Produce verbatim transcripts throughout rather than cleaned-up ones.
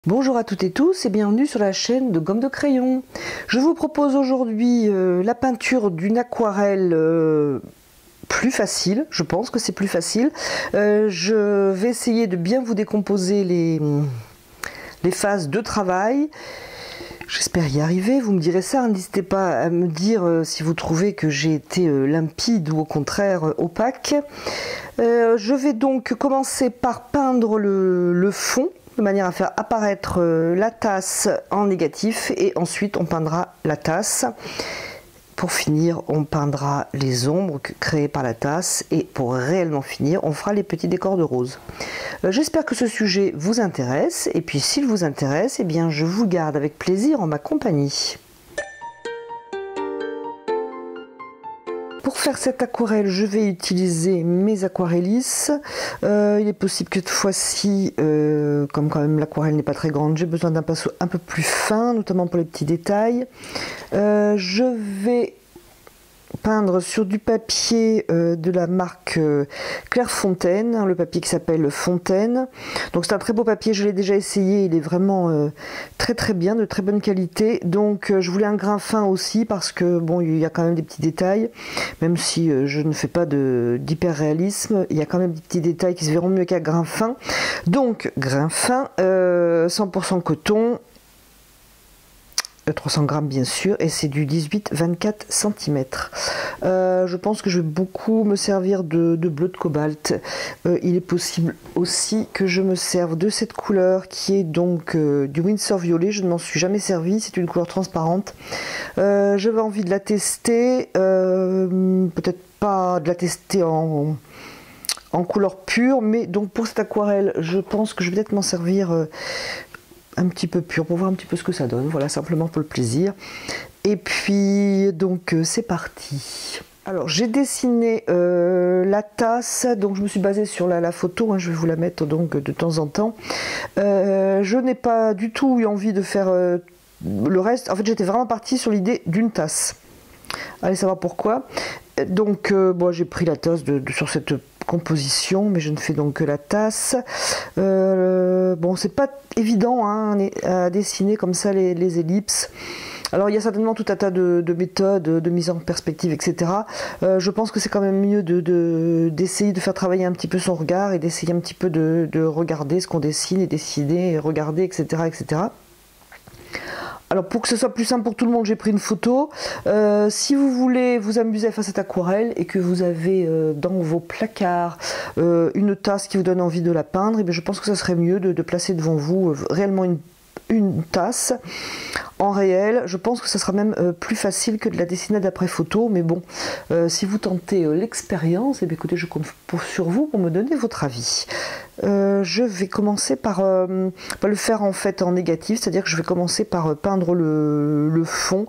Bonjour à toutes et tous et bienvenue sur la chaîne de Gomme de Crayon. Je vous propose aujourd'hui euh, la peinture d'une aquarelle euh, plus facile, je pense que c'est plus facile. Euh, je vais essayer de bien vous décomposer les, les phases de travail. J'espère y arriver, vous me direz ça, n'hésitez pas à me dire euh, si vous trouvez que j'ai été euh, limpide ou au contraire euh, opaque. Euh, je vais donc commencer par peindre le, le fond, de manière à faire apparaître euh, la tasse en négatif, et ensuite on peindra la tasse. Pour finir, on peindra les ombres créées par la tasse, et pour réellement finir, on fera les petits décors de rose. Euh, J'espère que ce sujet vous intéresse, et puis s'il vous intéresse, eh bien je vous garde avec plaisir en ma compagnie. Pour faire cette aquarelle, je vais utiliser mes aquarellis. Euh, il est possible que cette fois-ci, euh, comme quand même l'aquarelle n'est pas très grande, j'ai besoin d'un pinceau un peu plus fin, notamment pour les petits détails. Euh, je vais peindre sur du papier euh, de la marque euh, Clairefontaine, hein, le papier qui s'appelle Fontaine. Donc c'est un très beau papier, je l'ai déjà essayé, il est vraiment euh, très très bien, de très bonne qualité. Donc euh, je voulais un grain fin aussi parce que bon, il y a quand même des petits détails, même si euh, je ne fais pas d'hyper réalisme, il y a quand même des petits détails qui se verront mieux qu'à grain fin. Donc grain fin, euh, cent pour cent coton, trois cents grammes bien sûr, et c'est du dix-huit à vingt-quatre centimètres. Euh, je pense que je vais beaucoup me servir de, de bleu de cobalt. Euh, il est possible aussi que je me serve de cette couleur qui est donc euh, du Winsor violet. Je ne m'en suis jamais servi, c'est une couleur transparente. Euh, J'avais envie de la tester, euh, peut-être pas de la tester en, en couleur pure, mais donc pour cette aquarelle, je pense que je vais peut-être m'en servir euh, un petit peu pur pour voir un petit peu ce que ça donne, voilà, simplement pour le plaisir. Et puis donc euh, c'est parti. Alors j'ai dessiné euh, la tasse, donc je me suis basée sur la, la photo, hein, je vais vous la mettre donc de temps en temps. Euh, je n'ai pas du tout eu envie de faire euh, le reste, en fait j'étais vraiment partie sur l'idée d'une tasse. Allez savoir pourquoi. Donc euh, bon, j'ai pris la tasse de, de, sur cette composition, mais je ne fais donc que la tasse. Euh, bon, c'est pas évident hein, à dessiner comme ça les, les ellipses. Alors il y a certainement tout un tas de, de méthodes, de mise en perspective, et cetera. Euh, je pense que c'est quand même mieux de, de, d'essayer de faire travailler un petit peu son regard et d'essayer un petit peu de, de regarder ce qu'on dessine et dessiner et regarder, et cetera, et cetera. Alors pour que ce soit plus simple pour tout le monde, j'ai pris une photo. Euh, si vous voulez vous amuser à faire cette aquarelle et que vous avez euh, dans vos placards euh, une tasse qui vous donne envie de la peindre, et bien je pense que ça serait mieux de, de placer devant vous euh, réellement une, une tasse en réel. Je pense que ça sera même euh, plus facile que de la dessiner d'après photo, mais bon, euh, si vous tentez euh, l'expérience, et bien écoutez, je compte pour, sur vous pour me donner votre avis. Euh, je vais commencer par, euh, par le faire en fait en négatif, c'est-à-dire que je vais commencer par peindre le, le fond.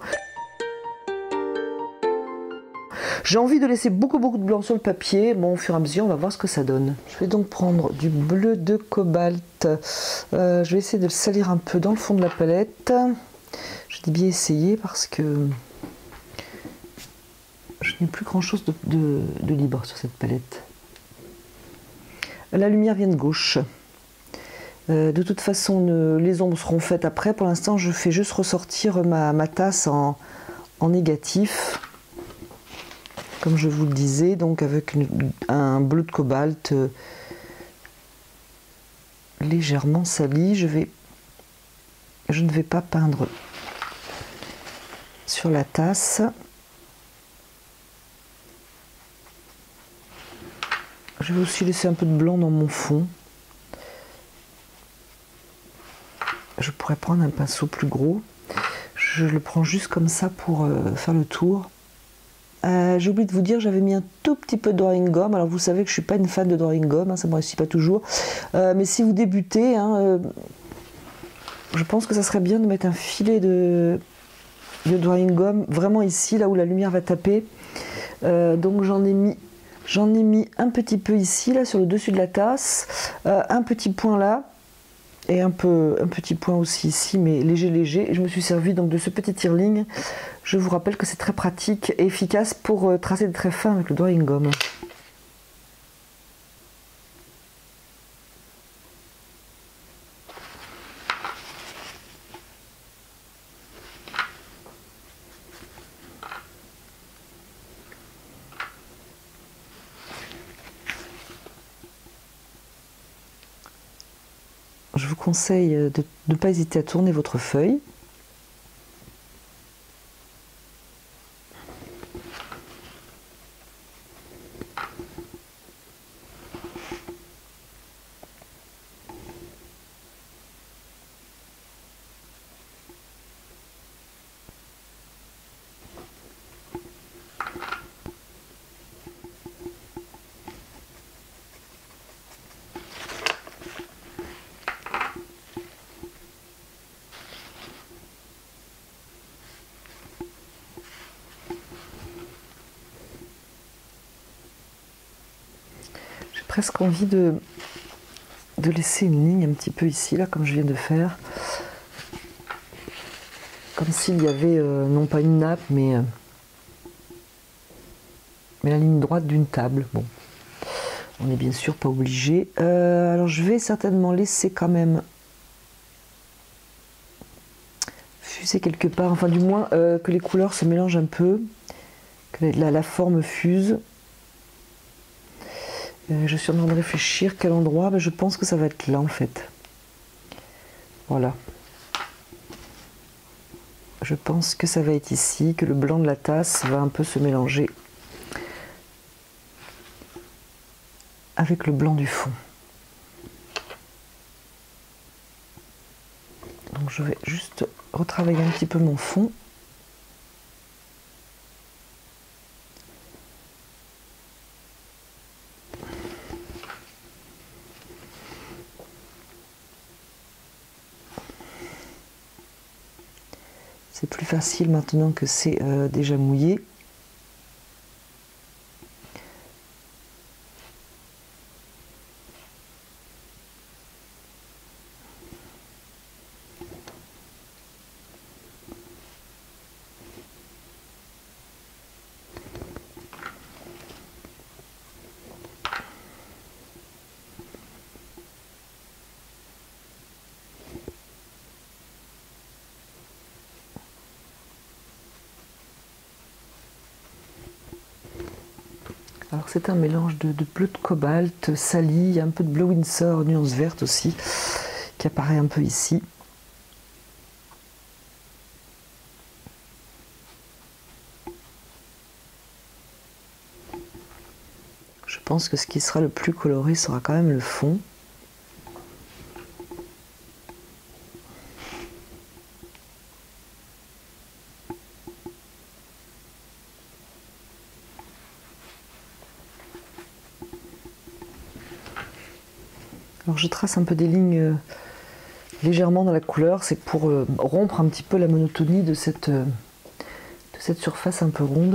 J'ai envie de laisser beaucoup beaucoup de blanc sur le papier. Bon, au fur et à mesure, on va voir ce que ça donne. Je vais donc prendre du bleu de cobalt. Euh, je vais essayer de le salir un peu dans le fond de la palette. Je dis bien essayer parce que je n'ai plus grand chose de, de, de libre sur cette palette. La lumière vient de gauche. Euh, de toute façon, ne, les ombres seront faites après. Pour l'instant, je fais juste ressortir ma, ma tasse en, en négatif. Comme je vous le disais, donc avec une, un bleu de cobalt euh, légèrement sali. Je, vais, je ne vais pas peindre sur la tasse. Je vais aussi laisser un peu de blanc dans mon fond. Je pourrais prendre un pinceau plus gros. Je le prends juste comme ça pour euh, faire le tour. Euh, J'ai oublié de vous dire, j'avais mis un tout petit peu de drawing gum. Alors vous savez que je ne suis pas une fan de drawing gum, hein, ça ne me réussit pas toujours. Euh, mais si vous débutez, hein, euh, je pense que ça serait bien de mettre un filet de, de drawing gum vraiment ici, là où la lumière va taper. Euh, donc j'en ai mis, j'en ai mis un petit peu ici, là sur le dessus de la tasse, euh, un petit point là. Et un, peu, un petit point aussi ici, mais léger, léger. Et je me suis servi donc de ce petit tire-ligne. Je vous rappelle que c'est très pratique et efficace pour euh, tracer des traits fins avec le drawing gum. vous conseille de ne pas hésiter à tourner votre feuille. Presque envie de, de laisser une ligne un petit peu ici, là, comme je viens de faire. Comme s'il y avait, euh, non pas une nappe, mais, euh, mais la ligne droite d'une table. Bon, on n'est bien sûr pas obligé. Euh, alors je vais certainement laisser quand même fuser quelque part, enfin du moins euh, que les couleurs se mélangent un peu, que la, la forme fuse. Je suis en train de réfléchir quel endroit, ben je pense que ça va être là en fait. Voilà. Je pense que ça va être ici, que le blanc de la tasse va un peu se mélanger avec le blanc du fond. Donc je vais juste retravailler un petit peu mon fond. C'est plus facile maintenant que c'est euh, déjà mouillé. Alors c'est un mélange de, de bleu de cobalt, sali, un peu de bleu Windsor, nuance verte aussi, qui apparaît un peu ici. Je pense que ce qui sera le plus coloré sera quand même le fond. Alors je trace un peu des lignes euh, légèrement dans la couleur, c'est pour euh, rompre un petit peu la monotonie de cette, euh, de cette surface un peu ronde.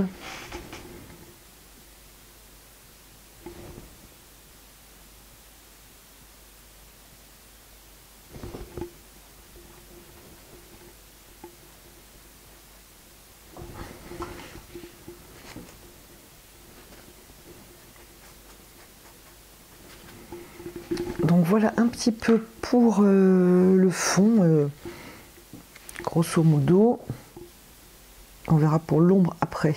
Donc voilà un petit peu pour euh, le fond, euh, grosso modo. On verra pour l'ombre après.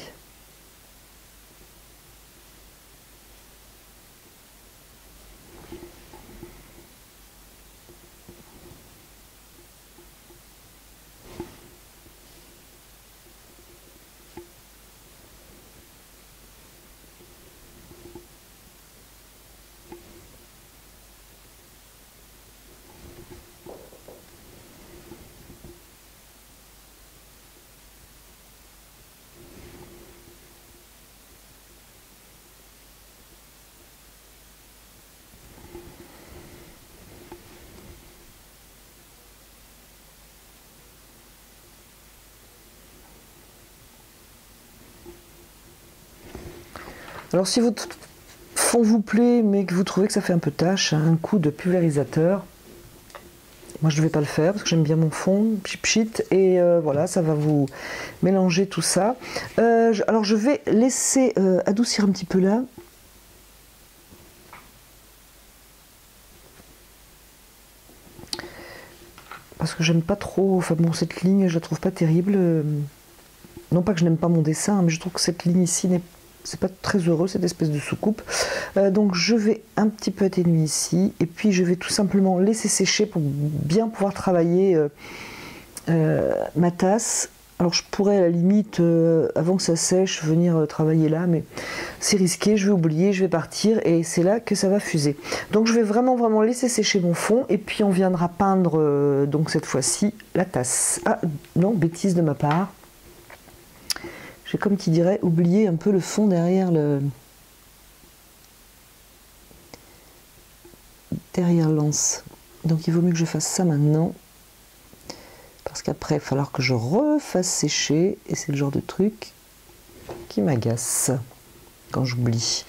Alors si votre fond vous plaît mais que vous trouvez que ça fait un peu tache, un coup de pulvérisateur. Moi je ne vais pas le faire parce que j'aime bien mon fond, pchit pchit, et euh, voilà, ça va vous mélanger tout ça. Euh, je, alors je vais laisser euh, adoucir un petit peu là. Parce que j'aime pas trop, enfin bon, cette ligne je la trouve pas terrible. Non pas que je n'aime pas mon dessin, mais je trouve que cette ligne ici n'est c'est pas très heureux cette espèce de soucoupe. Euh, donc je vais un petit peu atténuer ici et puis je vais tout simplement laisser sécher pour bien pouvoir travailler euh, euh, ma tasse. Alors je pourrais à la limite, euh, avant que ça sèche, venir euh, travailler là, mais c'est risqué, je vais oublier, je vais partir et c'est là que ça va fuser. Donc je vais vraiment vraiment laisser sécher mon fond et puis on viendra peindre euh, donc cette fois-ci la tasse. Ah non, bêtise de ma part. J'ai comme qui dirait oublié un peu le fond derrière le derrière l'anse. Donc il vaut mieux que je fasse ça maintenant. Parce qu'après, il va falloir que je refasse sécher. Et c'est le genre de truc qui m'agace quand j'oublie.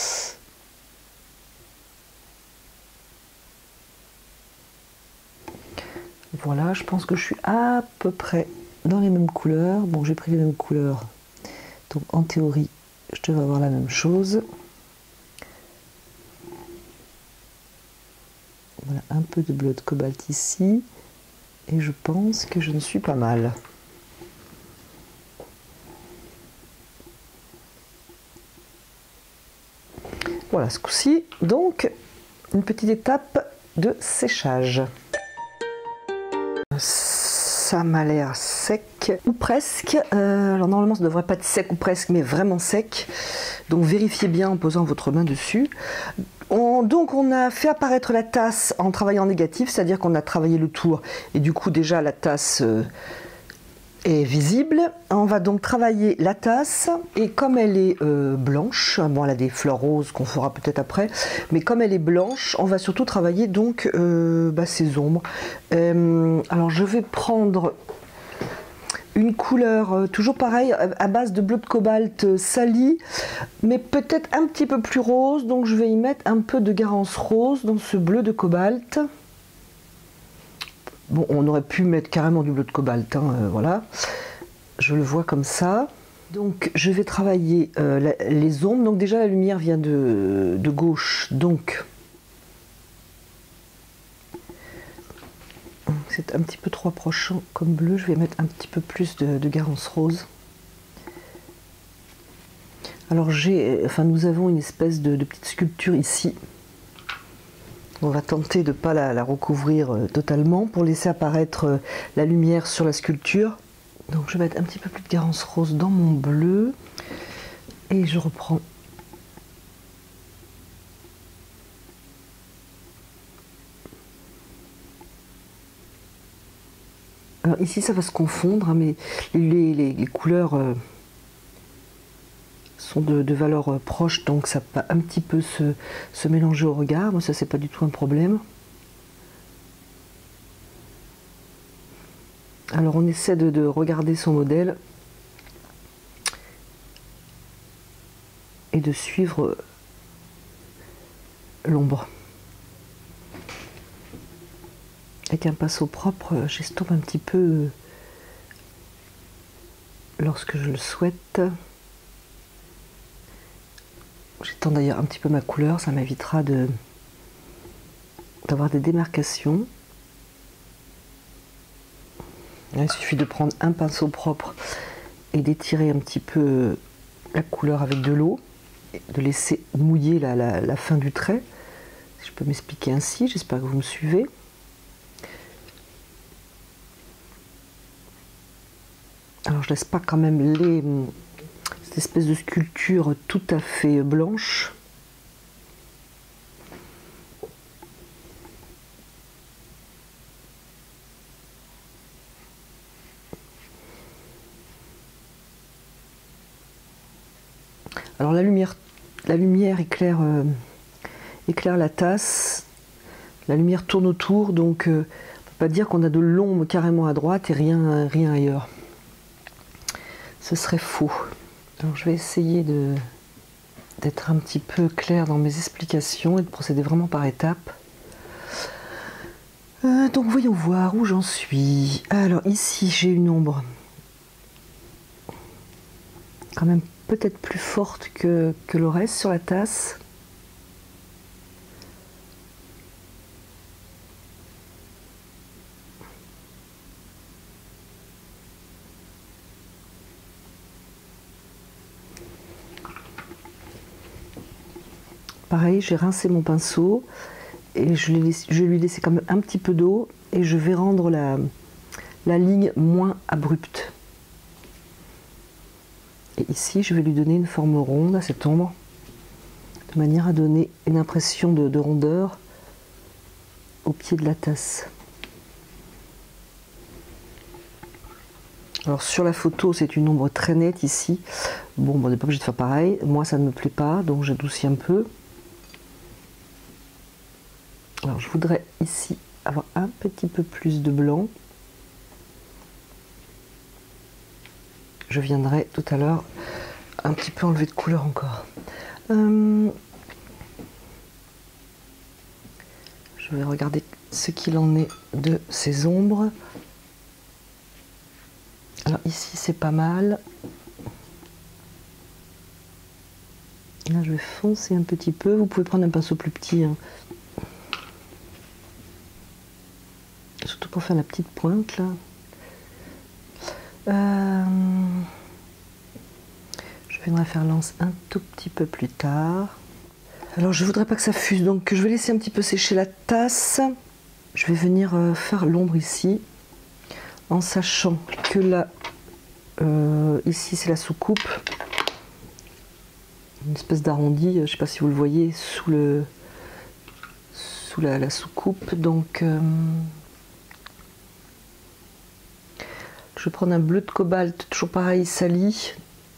Voilà, je pense que je suis à peu près dans les mêmes couleurs. Bon, j'ai pris les mêmes couleurs. Donc en théorie, je devrais avoir la même chose. Voilà, un peu de bleu de cobalt ici. Et je pense que je ne suis pas mal. Voilà, ce coup-ci, donc, une petite étape de séchage. Ça m'a l'air sec, ou presque. Euh, alors normalement, ça ne devrait pas être sec ou presque, mais vraiment sec. Donc vérifiez bien en posant votre main dessus. On, donc on a fait apparaître la tasse en travaillant en négatif, c'est-à-dire qu'on a travaillé le tour et du coup déjà la tasse euh, est visible. On va donc travailler la tasse et comme elle est euh, blanche, bon elle a des fleurs roses qu'on fera peut-être après, mais comme elle est blanche, on va surtout travailler donc euh, bah, ces ombres. Euh, alors je vais prendre une couleur euh, toujours pareil à base de bleu de cobalt euh, sali, mais peut-être un petit peu plus rose, donc je vais y mettre un peu de Garance rose dans ce bleu de cobalt. Bon, on aurait pu mettre carrément du bleu de cobalt, hein, euh, voilà, je le vois comme ça. Donc je vais travailler euh, la, les ombres, donc déjà la lumière vient de, de gauche, donc c'est un petit peu trop approchant comme bleu, je vais mettre un petit peu plus de, de Garance rose. Alors j'ai, enfin nous avons une espèce de, de petite sculpture ici. On va tenter de ne pas la, la recouvrir euh, totalement pour laisser apparaître euh, la lumière sur la sculpture. Donc je vais mettre un petit peu plus de Garance rose dans mon bleu. Et je reprends. Alors ici ça va se confondre, hein, mais les, les, les couleurs euh, sont de, de valeurs euh, proches, donc ça va un petit peu se, se mélanger au regard. Moi ça c'est pas du tout un problème. Alors on essaie de, de regarder son modèle et de suivre l'ombre. Avec un pinceau propre, j'estompe un petit peu lorsque je le souhaite. J'étends d'ailleurs un petit peu ma couleur, ça m'évitera de d'avoir des démarcations. Il suffit de prendre un pinceau propre et d'étirer un petit peu la couleur avec de l'eau, de laisser mouiller la, la, la fin du trait. Si je peux m'expliquer ainsi, j'espère que vous me suivez. Alors je laisse pas quand même les, cette espèce de sculpture tout à fait blanche. Alors la lumière, la lumière éclaire, euh, éclaire la tasse, la lumière tourne autour, donc euh, on ne peut pas dire qu'on a de l'ombre carrément à droite et rien, rien ailleurs. Ce serait faux. Alors je vais essayer de d'être un petit peu clair dans mes explications et de procéder vraiment par étapes. Euh, donc voyons voir où j'en suis. Alors ici j'ai une ombre quand même peut-être plus forte que, que le reste sur la tasse. pareil, j'ai rincé mon pinceau et je, laissé, je lui ai laissé quand même un petit peu d'eau et je vais rendre la, la ligne moins abrupte. Et ici, je vais lui donner une forme ronde à cette ombre, de manière à donner une impression de, de rondeur au pied de la tasse. Alors sur la photo, c'est une ombre très nette ici. Bon, bon on n'est pas obligé de faire pareil. Moi, ça ne me plaît pas, donc j'adoucis un peu. Alors je voudrais ici avoir un petit peu plus de blanc. Je viendrai tout à l'heure un petit peu enlever de couleur encore. Euh, je vais regarder ce qu'il en est de ces ombres. Alors ici c'est pas mal. Là je vais foncer un petit peu. Vous pouvez prendre un pinceau plus petit, hein. Surtout pour faire la petite pointe là. Euh, je viendrai faire l'anse un tout petit peu plus tard. Alors je voudrais pas que ça fuse, donc je vais laisser un petit peu sécher la tasse. Je vais venir euh, faire l'ombre ici, en sachant que là, euh, ici c'est la soucoupe, une espèce d'arrondi, je ne sais pas si vous le voyez, sous, le, sous la, la soucoupe. Donc euh, je vais prendre un bleu de cobalt, toujours pareil, sali.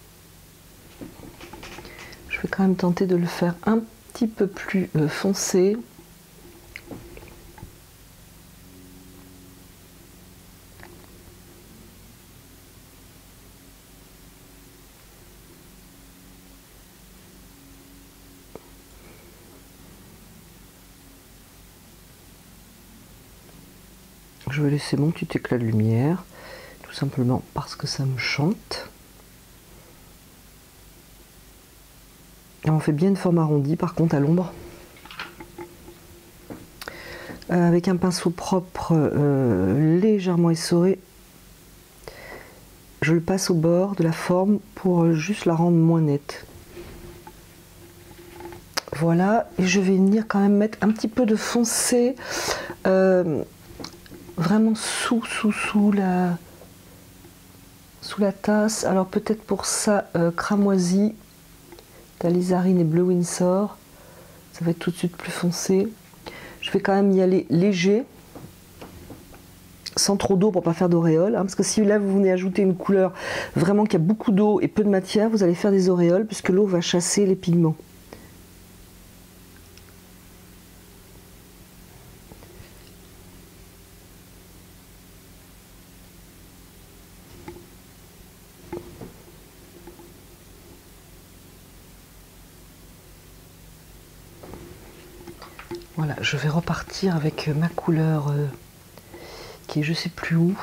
Je vais quand même tenter de le faire un petit peu plus euh, foncé. Je vais laisser mon petit éclat de lumière, tout simplement parce que ça me chante. Et on fait bien une forme arrondie par contre à l'ombre. Euh, avec un pinceau propre euh, légèrement essoré, je le passe au bord de la forme pour juste la rendre moins nette. Voilà, et je vais venir quand même mettre un petit peu de foncé, euh, vraiment sous, sous, sous la, sous la tasse. Alors peut-être pour ça, euh, cramoisi, d'Alizarine et Bleu Windsor, ça va être tout de suite plus foncé. Je vais quand même y aller léger, sans trop d'eau pour pas faire d'auréoles, hein, parce que si là vous venez ajouter une couleur vraiment qui a beaucoup d'eau et peu de matière, vous allez faire des auréoles puisque l'eau va chasser les pigments. Voilà, je vais repartir avec ma couleur euh, qui est je sais plus où.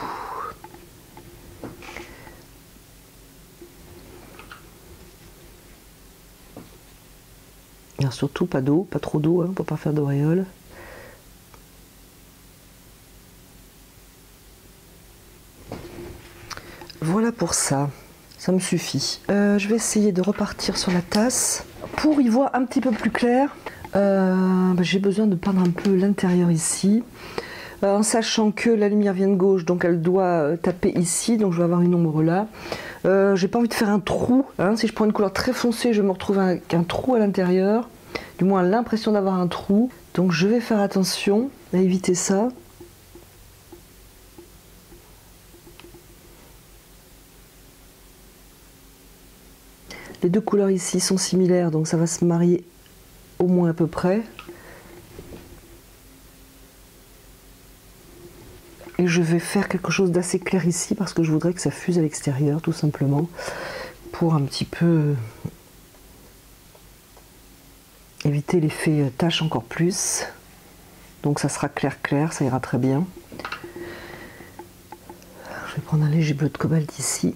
Alors surtout pas d'eau, pas trop d'eau, hein, pour pas faire d'auréoles. Voilà pour ça, ça me suffit. Euh, je vais essayer de repartir sur la tasse. Pour y voir un petit peu plus clair, euh, bah, j'ai besoin de peindre un peu l'intérieur ici. Euh, en sachant que la lumière vient de gauche, donc elle doit euh, taper ici, donc je vais avoir une ombre là. Euh, j'ai pas envie de faire un trou, hein. Si je prends une couleur très foncée, je me retrouve avec un trou à l'intérieur, du moins l'impression d'avoir un trou. Donc je vais faire attention à éviter ça. Les deux couleurs ici sont similaires, donc ça va se marier au moins à peu près. Et je vais faire quelque chose d'assez clair ici parce que je voudrais que ça fuse à l'extérieur, tout simplement, pour un petit peu éviter l'effet tache encore plus. Donc ça sera clair clair, ça ira très bien. Je vais prendre un léger bleu de cobalt ici.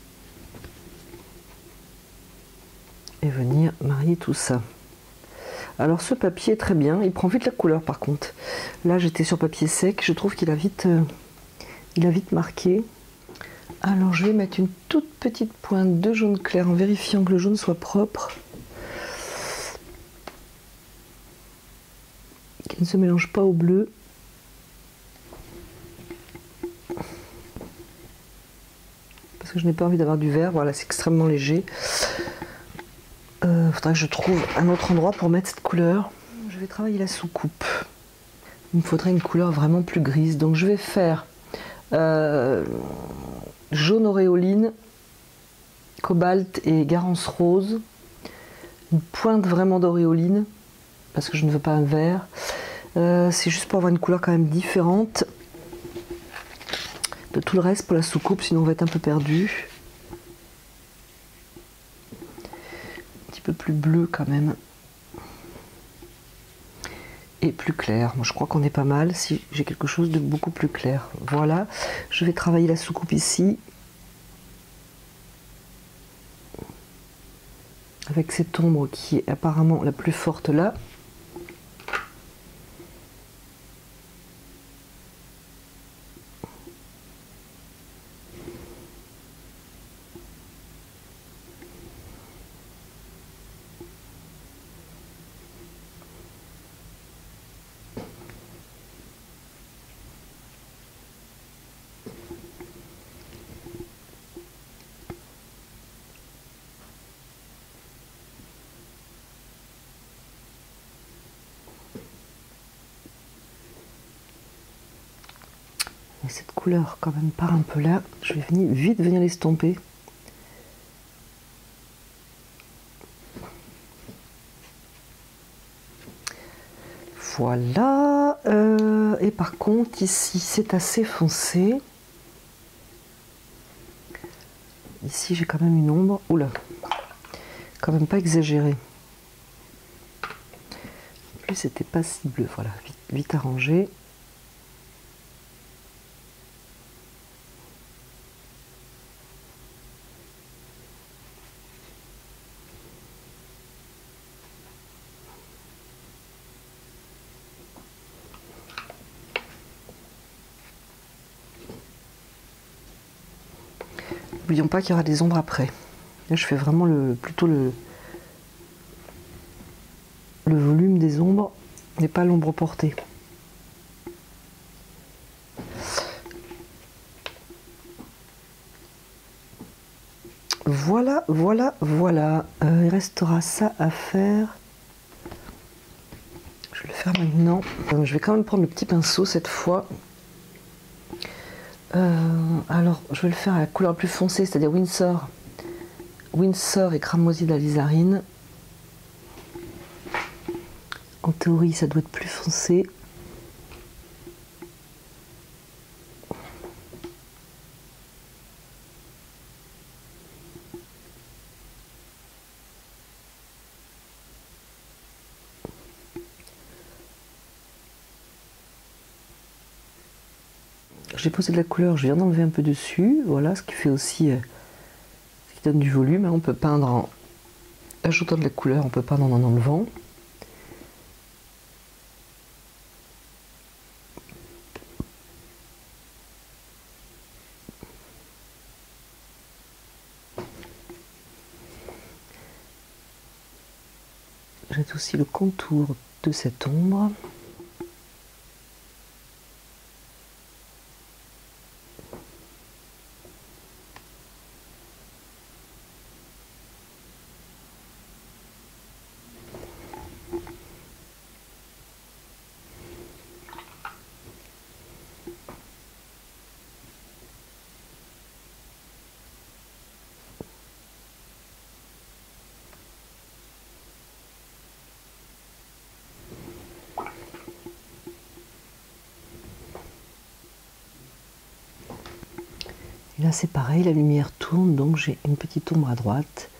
Et venir marier tout ça. Alors ce papier est très bien, il prend vite la couleur par contre. Là j'étais sur papier sec, je trouve qu'il a vite, euh, il a vite marqué. Alors je vais mettre une toute petite pointe de jaune clair en vérifiant que le jaune soit propre. Qu'il ne se mélange pas au bleu. Parce que je n'ai pas envie d'avoir du vert, voilà, c'est extrêmement léger. Il euh, faudra que je trouve un autre endroit pour mettre cette couleur. Je vais travailler la soucoupe. Il me faudrait une couleur vraiment plus grise. Donc je vais faire euh, jaune auréoline, cobalt et garance rose. Une pointe vraiment d'auréoline, parce que je ne veux pas un vert. Euh, c'est juste pour avoir une couleur quand même différente de tout le reste pour la soucoupe, sinon on va être un peu perdu. Un petit peu plus bleu quand même. Et plus clair. Moi je crois qu'on est pas mal si j'ai quelque chose de beaucoup plus clair. Voilà, je vais travailler la soucoupe ici. Avec cette ombre qui est apparemment la plus forte là. Et cette couleur quand même part un peu là, je vais venir, vite venir l'estomper. Voilà, euh, et par contre ici c'est assez foncé. Ici j'ai quand même une ombre, oula, quand même pas exagéré. En plus c'était pas si bleu, voilà, vite, vite arrangé. N'oublions pas qu'il y aura des ombres après. Là, je fais vraiment le, plutôt le, le volume des ombres, mais pas l'ombre portée. Voilà, voilà, voilà. Euh, il restera ça à faire. Je vais le faire maintenant. Euh, je vais quand même prendre le petit pinceau cette fois. Euh, alors, je vais le faire à la couleur plus foncée, c'est-à-dire Winsor. Winsor et cramoisi d'alizarine. En théorie, ça doit être plus foncé. J'ai posé de la couleur, je viens d'enlever un peu dessus, voilà, ce qui fait aussi, euh, ce qui donne du volume. On peut peindre en ajoutant de la couleur, on peut peindre en en enlevant. J'ai aussi le contour de cette ombre. Et là c'est pareil, la lumière tourne, donc j'ai une petite ombre à droite.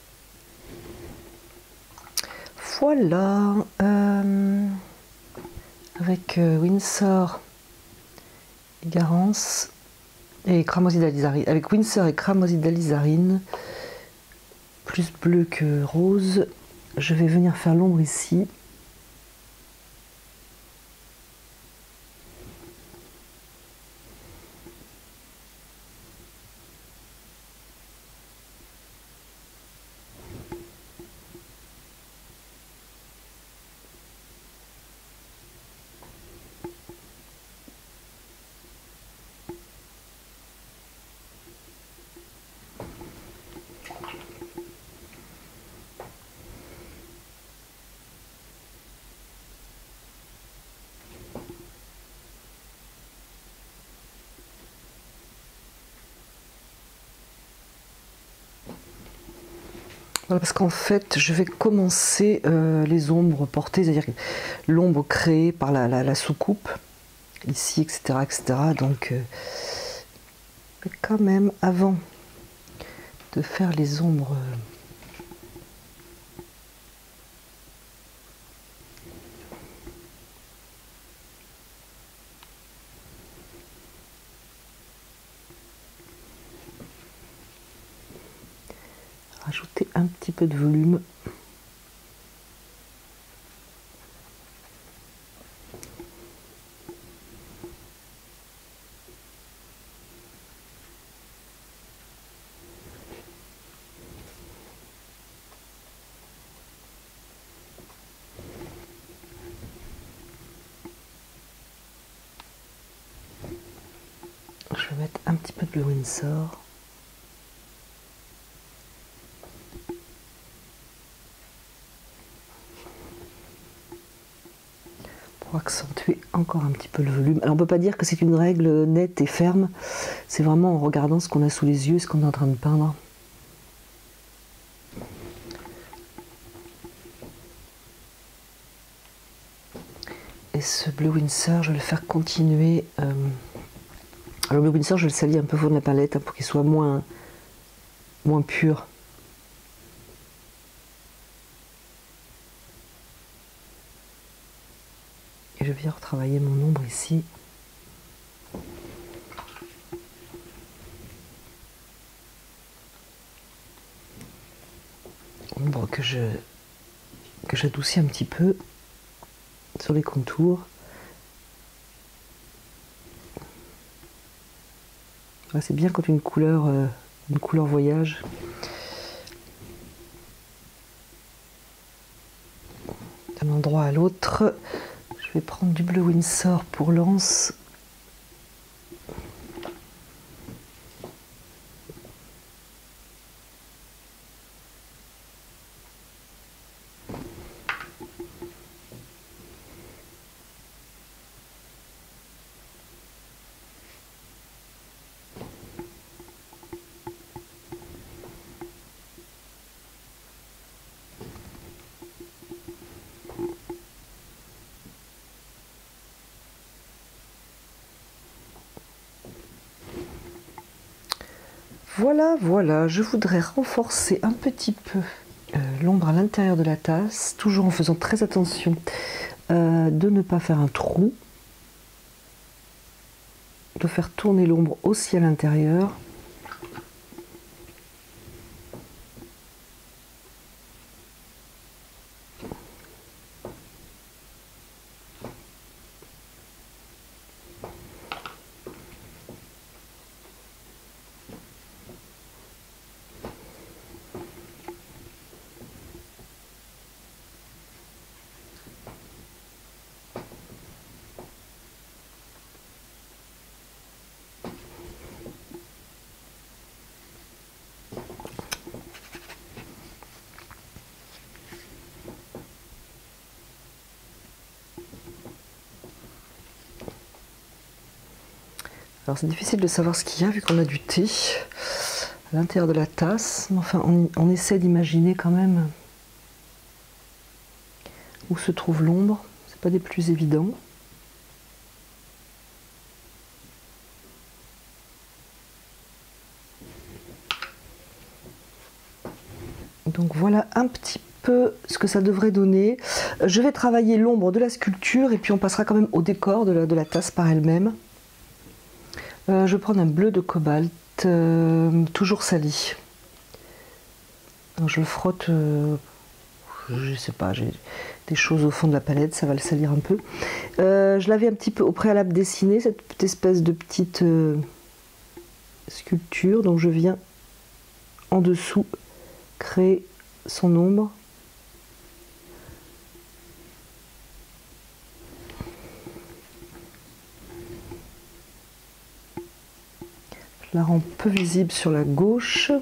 Voilà, euh, avec euh, Winsor et Garance et cramoisi d'alizarine, avec Winsor et cramoisi d'alizarine, plus bleu que rose, je vais venir faire l'ombre ici. Voilà, parce qu'en fait, je vais commencer euh, les ombres portées, c'est-à-dire l'ombre créée par la, la, la soucoupe, ici, et cetera, et cetera. Donc, euh, mais quand même, avant de faire les ombres... Euh, rajouter un petit peu de volume. Je vais mettre un petit peu de Blue Windsor. Pour accentuer encore un petit peu le volume. Alors on ne peut pas dire que c'est une règle nette et ferme, c'est vraiment en regardant ce qu'on a sous les yeux, ce qu'on est en train de peindre. Et ce Blue Windsor, je vais le faire continuer. Euh... Alors le Blue Windsor, je vais le salir un peu au fond de la palette hein, pour qu'il soit moins, moins pur. Et je viens retravailler mon ombre ici. Ombre que je que j'adoucis un petit peu sur les contours. Ah, c'est bien quand une couleur, euh, une couleur voyage. D'un endroit à l'autre. Je vais prendre du Blue Windsor pour l'anse. Voilà, voilà, je voudrais renforcer un petit peu euh, l'ombre à l'intérieur de la tasse, toujours en faisant très attention euh, de ne pas faire un trou, de faire tourner l'ombre aussi à l'intérieur. Alors c'est difficile de savoir ce qu'il y a vu qu'on a du thé à l'intérieur de la tasse, mais enfin on, on essaie d'imaginer quand même où se trouve l'ombre, c'est pas des plus évidents. Donc voilà un petit peu ce que ça devrait donner. Je vais travailler l'ombre de la sculpture et puis on passera quand même au décor de la, de la tasse par elle-même. Euh, je vais prendre un bleu de cobalt, euh, toujours sali. Alors je le frotte, euh, je sais pas, j'ai des choses au fond de la palette, ça va le salir un peu. Euh, je l'avais un petit peu au préalable dessiné, cette petite espèce de petite euh, sculpture, donc je viens en dessous créer son ombre. Je la rends peu visible sur la gauche.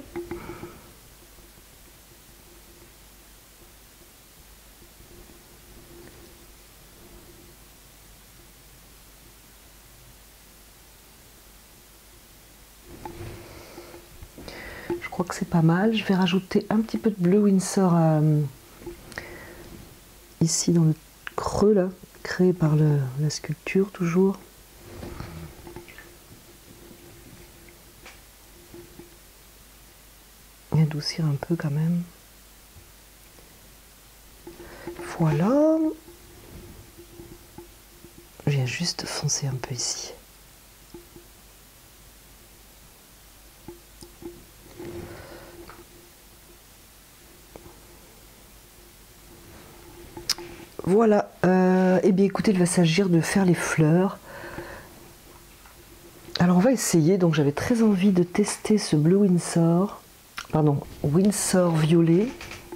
Je crois que c'est pas mal. Je vais rajouter un petit peu de bleu Winsor euh, ici dans le creux là, créé par le, la sculpture toujours. Et adoucir un peu quand même. Voilà. Je viens juste foncer un peu ici. Voilà, euh, et bien écoutez, il va s'agir de faire les fleurs. Alors on va essayer, donc j'avais très envie de tester ce bleu Winsor, pardon, Winsor violet.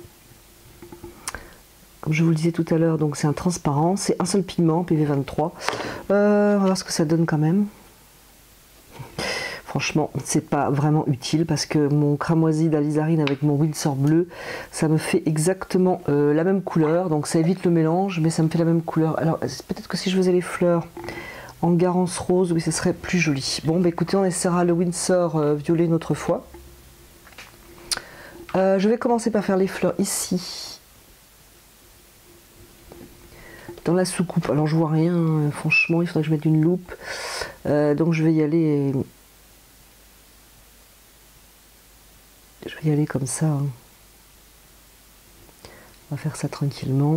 Comme je vous le disais tout à l'heure, donc c'est un transparent, c'est un seul pigment, P V vingt-trois. Euh, on va voir ce que ça donne quand même. Franchement, c'est pas vraiment utile parce que mon cramoisi d'alizarine avec mon Winsor bleu, ça me fait exactement euh, la même couleur. Donc ça évite le mélange, mais ça me fait la même couleur. Alors peut-être que si je faisais les fleurs en garance rose, oui, ce serait plus joli. Bon, bah écoutez, on essaiera le Winsor euh, violet une autre fois. Euh, je vais commencer par faire les fleurs ici. Dans la soucoupe. Alors je vois rien, euh, franchement, il faudrait que je mette une loupe. Euh, donc je vais y aller... Et... Je vais y aller comme ça. Hein. On va faire ça tranquillement.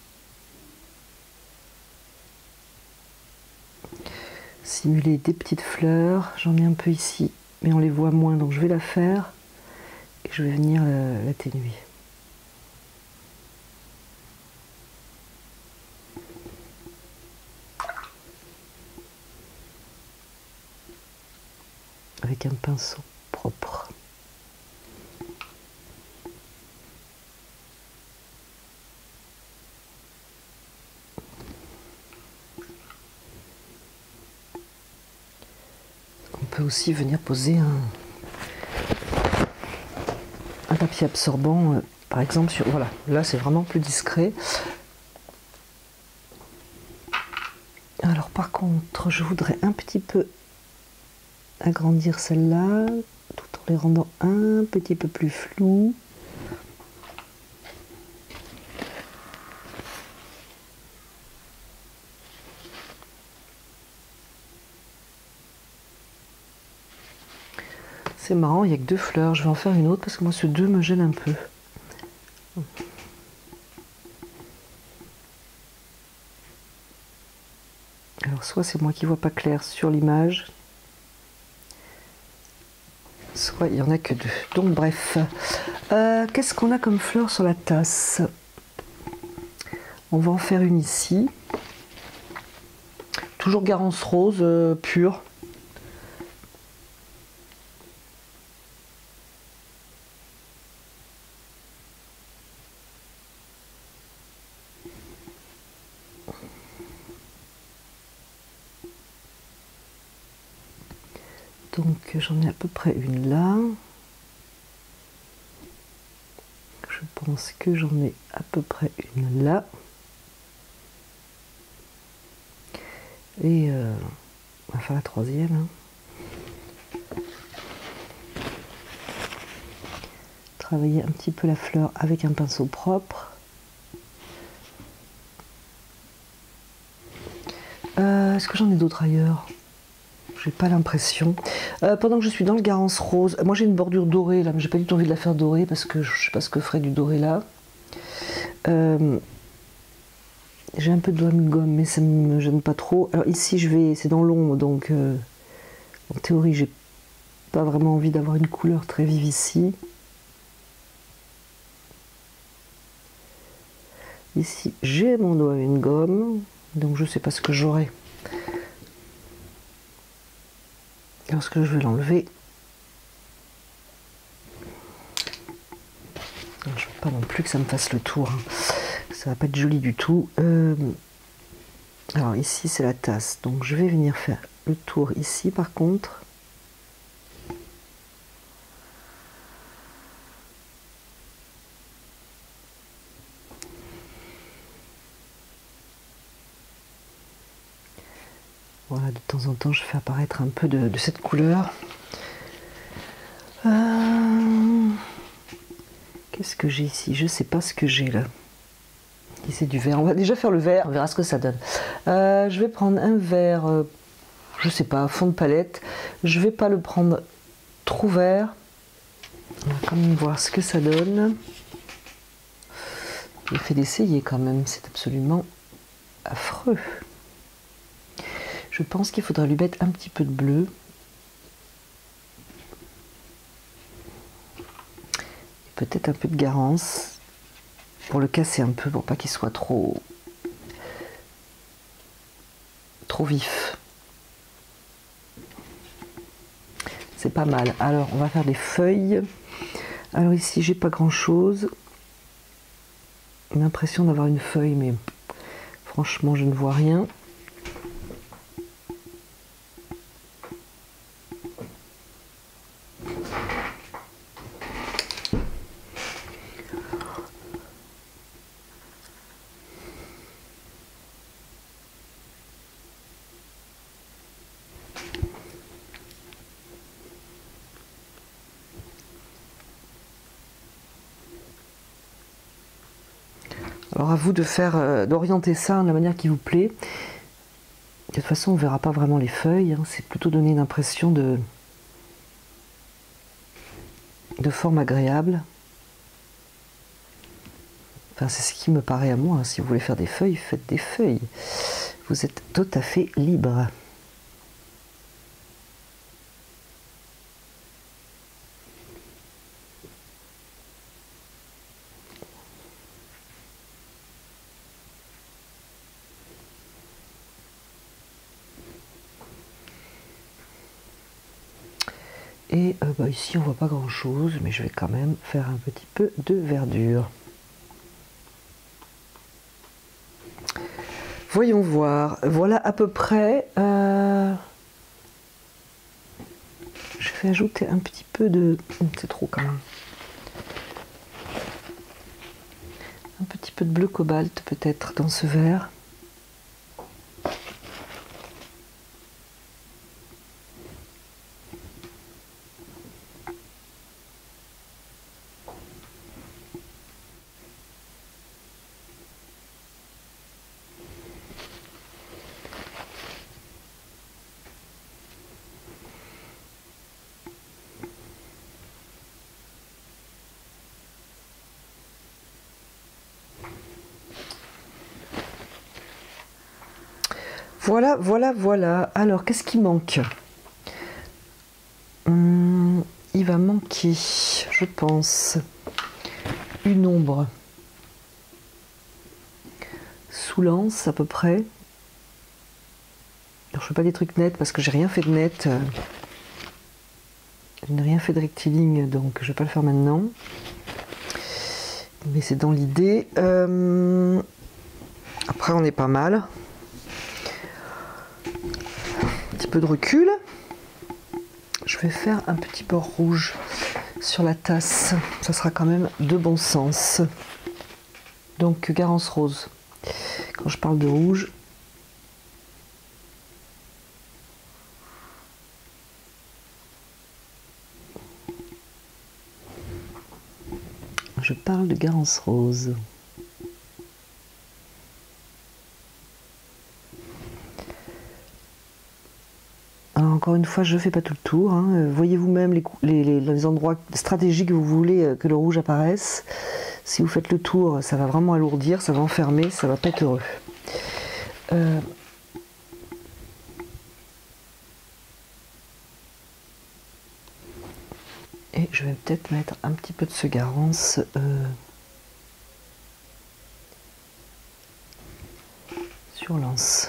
Simuler des petites fleurs. J'en ai un peu ici, mais on les voit moins, donc je vais la faire. Et je vais venir l'atténuer. Avec un pinceau propre. On peut aussi venir poser un, un papier absorbant, euh, par exemple, sur... Voilà, là c'est vraiment plus discret. Alors par contre, je voudrais un petit peu agrandir celle-là, tout en les rendant un petit peu plus floues. C'est marrant, il n'y a que deux fleurs. Je vais en faire une autre parce que moi ce deux me gêne un peu. Alors soit c'est moi qui vois pas clair sur l'image, soit il n'y en a que deux. Donc bref, euh, qu'est-ce qu'on a comme fleurs sur la tasse? On va en faire une ici. Toujours garance rose euh, pure. Donc j'en ai à peu près une là. Je pense que j'en ai à peu près une là. Et euh, on va faire la troisième. Hein. Travailler un petit peu la fleur avec un pinceau propre. Euh, Est-ce que j'en ai d'autres ailleurs? J'ai pas l'impression. Euh, pendant que je suis dans le garance rose, moi j'ai une bordure dorée là, mais j'ai pas du tout envie de la faire dorée parce que je sais pas ce que ferait du doré là. Euh, j'ai un peu de doigt de gomme, mais ça me gêne pas trop. Alors ici je vais, c'est dans l'ombre, donc euh, en théorie j'ai pas vraiment envie d'avoir une couleur très vive ici. Ici j'ai mon doigt à une gomme, donc je sais pas ce que j'aurai. Lorsque je vais l'enlever, je ne veux pas non plus que ça me fasse le tour, hein. Ça va pas être joli du tout. Euh, alors ici c'est la tasse, donc je vais venir faire le tour ici par contre. Voilà, de temps en temps je fais apparaître un peu de, de cette couleur. Euh... Qu'est-ce que j'ai ici? Je sais pas ce que j'ai là. Et c'est du vert. On va déjà faire le vert, on verra ce que ça donne. Euh, je vais prendre un vert, euh, je sais pas, fond de palette. Je vais pas le prendre trop vert. On va quand même voir ce que ça donne. J'ai fait d'essayer quand même, c'est absolument affreux. Je pense qu'il faudra lui mettre un petit peu de bleu. Peut-être un peu de Garance pour le casser un peu, pour pas qu'il soit trop trop vif. C'est pas mal. Alors on va faire des feuilles. Alors ici j'ai pas grand chose. L'impression d'avoir une feuille, mais franchement je ne vois rien. Alors à vous de faire, euh, d'orienter ça de la manière qui vous plaît. De toute façon, on ne verra pas vraiment les feuilles. Hein. C'est plutôt donner une impression de, de forme agréable. Enfin, c'est ce qui me paraît à moi. Hein. Si vous voulez faire des feuilles, faites des feuilles. Vous êtes tout à fait libre. Et euh, bah, ici on voit pas grand chose, mais je vais quand même faire un petit peu de verdure. Voyons voir, voilà à peu près. Euh... Je vais ajouter un petit peu de... C'est trop quand même. Un petit peu de bleu cobalt peut-être dans ce vert. Voilà, voilà, voilà. Alors, qu'est-ce qui manque? hum, Il va manquer, je pense, une ombre sous l'anse à peu près. Alors, je fais pas des trucs nets parce que j'ai rien fait de net. Je n'ai rien fait de rectiligne, donc je vais pas le faire maintenant. Mais c'est dans l'idée. Euh... Après, on est pas mal. Un petit peu de recul. Je vais faire un petit bord rouge sur la tasse. Ça sera quand même de bon sens. Donc, Garance rose. Quand je parle de rouge, je parle de Garance rose. Alors encore une fois, je ne fais pas tout le tour. Hein. Voyez vous-même les, les, les endroits stratégiques que vous voulez que le rouge apparaisse. Si vous faites le tour, ça va vraiment alourdir, ça va enfermer, ça va pas être heureux. Euh... Et je vais peut-être mettre un petit peu de ce Garance euh... sur l'anse.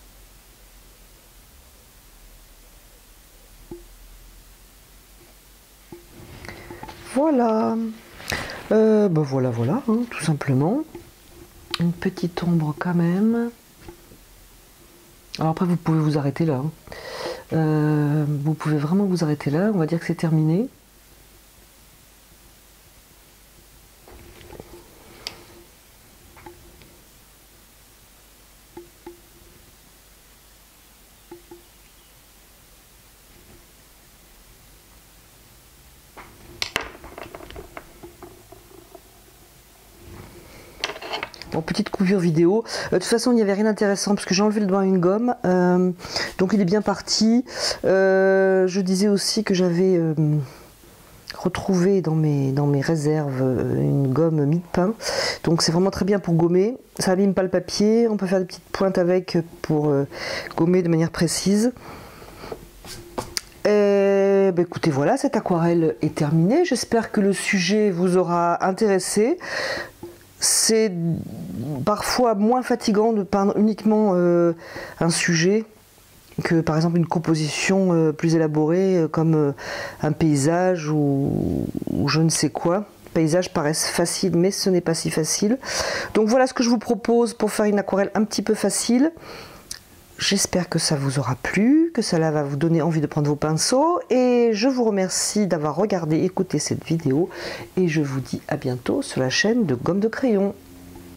Voilà. Euh, ben voilà, voilà, hein, tout simplement. Une petite ombre quand même. Alors après, vous pouvez vous arrêter là. Hein. Euh, vous pouvez vraiment vous arrêter là. On va dire que c'est terminé. en petite coupure vidéo. Euh, de toute façon, il n'y avait rien d'intéressant parce que j'ai enlevé le doigt à une gomme. Euh, donc il est bien parti. Euh, je disais aussi que j'avais euh, retrouvé dans mes, dans mes réserves une gomme mie-de-pain. Donc c'est vraiment très bien pour gommer. Ça n'abîme pas le papier. On peut faire des petites pointes avec pour euh, gommer de manière précise. Et bah écoutez, voilà, cette aquarelle est terminée. J'espère que le sujet vous aura intéressé. C'est parfois moins fatigant de peindre uniquement euh, un sujet que par exemple une composition euh, plus élaborée euh, comme euh, un paysage ou, ou je ne sais quoi. Les paysages paraissent faciles, mais ce n'est pas si facile. Donc voilà ce que je vous propose pour faire une aquarelle un petit peu facile. J'espère que ça vous aura plu, que cela va vous donner envie de prendre vos pinceaux et je vous remercie d'avoir regardé, écouté cette vidéo et je vous dis à bientôt sur la chaîne de Gomme de Crayon.